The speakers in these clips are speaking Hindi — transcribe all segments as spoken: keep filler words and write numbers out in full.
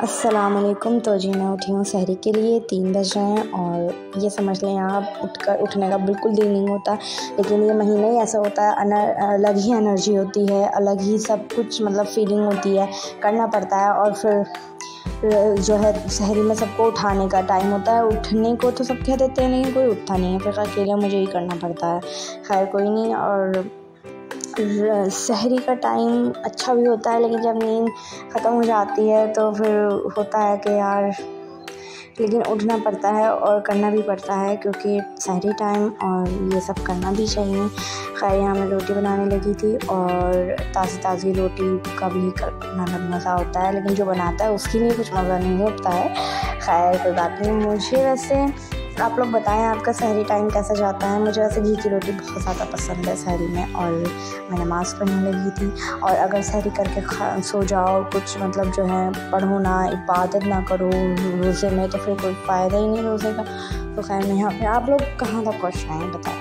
अस्सलाम वालेकुम। तो जी मैं उठी हूँ सहरी के लिए, तीन बज रहे हैं और ये समझ लें आप उठकर उठने का बिल्कुल दिल नहीं होता, लेकिन ये महीना ही ऐसा होता है, अनर अलग ही एनर्जी होती है, अलग ही सब कुछ मतलब फीलिंग होती है, करना पड़ता है। और फिर जो है सहरी में सबको उठाने का टाइम होता है, उठने को तो सब कह देते हैं लेकिन कोई उठता नहीं है, फिर अकेला मुझे ही करना पड़ता है। खैर कोई नहीं। और सहरी का टाइम अच्छा भी होता है, लेकिन जब नींद ख़त्म हो जाती है तो फिर होता है कि यार, लेकिन उठना पड़ता है और करना भी पड़ता है क्योंकि सहरी टाइम और ये सब करना भी चाहिए। खैर यहाँ मैं रोटी बनाने लगी थी और ताज़ी ताज़ी रोटी का भी करना अलग मज़ा होता है, लेकिन जो बनाता है उसकी भी कुछ मज़ा नहीं होता है। खैर कोई बात नहीं। मुझे वैसे आप लोग बताएं आपका सहरी टाइम कैसा जाता है। मुझे वैसे घी की रोटी बहुत ज़्यादा पसंद है सहरी में, और मैं नमाज़ पढ़ने लगी थी। और अगर सहरी करके खा सो जाओ, कुछ मतलब जो है पढ़ो ना, इबादत ना करो रोज़े में, तो फिर कोई फ़ायदा ही नहीं रोज़े का। तो खैर मैं यहाँ पे आप लोग कहाँ तक पहुँच रहे हैं बताएं।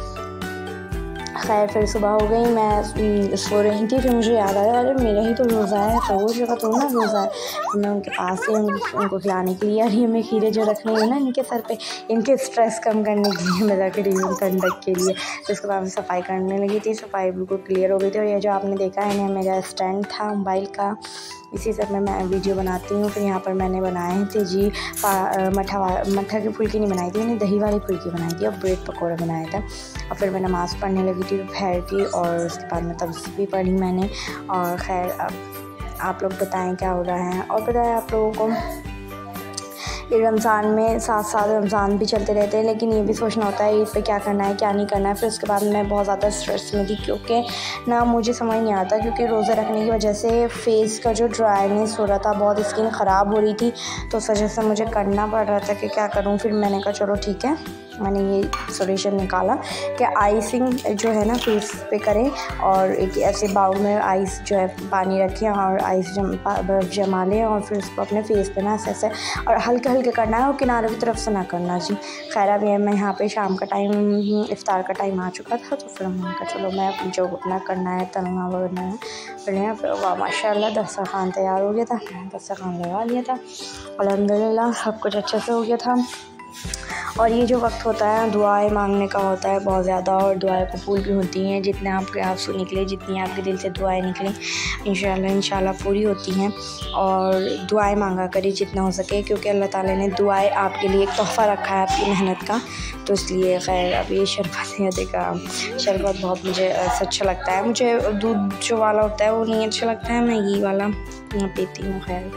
खैर फिर सुबह हो गई, मैं सो रही थी, फिर मुझे याद आया अरे मेरा ही तो रोज़ा है, तो रोज़ का तो ना रोज़ा है। तो मैं उनके पास ही उनको खिलाने के लिए, अरे मैं खीरे जो रख रही हूँ ना इनके सर पे, इनके स्ट्रेस कम करने के लिए मैं रख रही हूँ ठंडक के लिए। तो उसके बाद मैं सफाई करने लगी थी, सफाई बिल्कुल क्लियर हो गई थी। और ये जो आपने देखा है ना मेरा स्टैंड था मोबाइल का, इसी सब में मैं वीडियो बनाती हूँ। फिर यहाँ पर मैंने बनाए थे जी मठा मठा की फुल्की नहीं बनाई थी, मैंने दही वाली फुल्की बनाई थी और ब्रेड पकौड़ा बनाया था। और फिर मैं नमाज़ पढ़ने लगी थी दोपहर की, और उसके बाद में तस्बीह भी पढ़ी मैंने। और खैर अब आप लोग बताएं क्या हो रहा है। और बताएं आप लोगों को, ये रमज़ान में साथ साथ रमज़ान भी चलते रहते हैं, लेकिन ये भी सोचना होता है ईद पे क्या करना है क्या नहीं करना है। फिर उसके बाद मैं बहुत ज़्यादा स्ट्रेस में थी क्योंकि ना मुझे समझ नहीं आता, क्योंकि रोज़ा रखने की वजह से फेस का जो ड्राइनेस हो रहा था, बहुत स्किन ख़राब हो रही थी, तो उस वजह से मुझे करना पड़ रहा था कि क्या करूँ। फिर मैंने कहा चलो ठीक है, मैंने ये सॉल्यूशन निकाला कि आइसिंग जो है ना फेस पे करें, और एक ऐसे बाउल में आइस जो है पानी रखें और आइस जम बर्फ़ जमा लें, और फिर उसको अपने फेस पे ना ऐसे ऐसे और हल्के हल्के करना है, और किनारों की तरफ से ना करना जी। खैर अब ये मैं यहाँ पे शाम का टाइम, इफ्तार का टाइम आ चुका था, तो फिर मैंने कहा चलो मैं जो अपना करना है तलना वगैरह है फिर यहाँ फिर वाह माशाल्लाह दस्तरखान तैयार हो गया था, दस्तरखान लगा लिया था, अल्हम्दुलिल्लाह सब कुछ अच्छे से हो गया था। और ये जो वक्त होता है दुआएं मांगने का होता है बहुत ज़्यादा, और दुआएं कबूल भी होती हैं, जितने आपके आंसू निकले, जितनी आपके दिल से दुआएं निकलें इंशाल्लाह इंशाल्लाह पूरी होती हैं। और दुआएं मांगा करिए जितना हो सके, क्योंकि अल्लाह ताला ने दुआएं आपके लिए एक तोहफ़ा रखा है आपकी मेहनत का, तो इसलिए। खैर अब ये शरबत है, देखा शरबत बहुत मुझे अच्छा लगता है, मुझे दूध जो वाला होता है वो नहीं अच्छा लगता है, मैं घी वाला पीती हूँ। खैर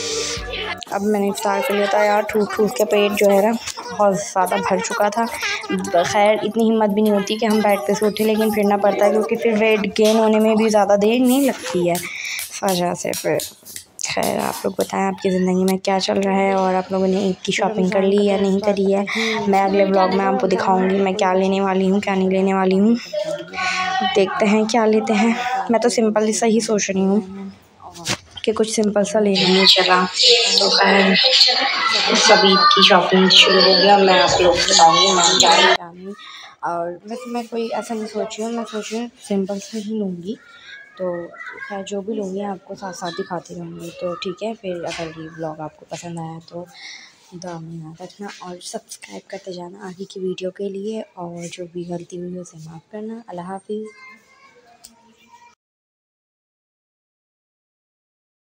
अब मैंने इफ्तार कर लिया था यार, ठूस ठूस के पेट जो है ना बहुत ज़्यादा भर चुका था। खैर इतनी हिम्मत भी नहीं होती कि हम बेड पे से उठे, लेकिन फिरना पड़ता है क्योंकि फिर वेट गेन होने में भी ज़्यादा देर नहीं लगती है इस वजह से। फिर खैर आप लोग बताएं आपकी ज़िंदगी में क्या चल रहा है, और आप लोगों ने ईद की शॉपिंग कर ली या नहीं करी है। मैं अगले ब्लॉग में आपको दिखाऊंगी मैं क्या लेने वाली हूँ क्या नहीं लेने वाली हूँ, देखते हैं क्या लेते हैं। मैं तो सिंपल सा ही सोच रही हूँ कि कुछ सिंपल सा ले लेंगे चला। तो खैर सब ईद की शॉपिंग शुरू हो गया, मैं आप लोग बताऊँगी मैं क्या नहीं। और वैसे मैं कोई ऐसा नहीं सोच रही हूँ, मैं सोच रही हूँ सिंपल से ही लूँगी, तो खैर जो भी लूँगी आपको साथ साथ दिखाती रहूँगी। तो ठीक है, फिर अगर ये ब्लॉग आपको पसंद आया तो दुआ में याद रखना और सब्सक्राइब करते जाना आगे की वीडियो के लिए, और जो भी गलती हुई उसे माफ़ करना। अल्लाह हाफ़िज़।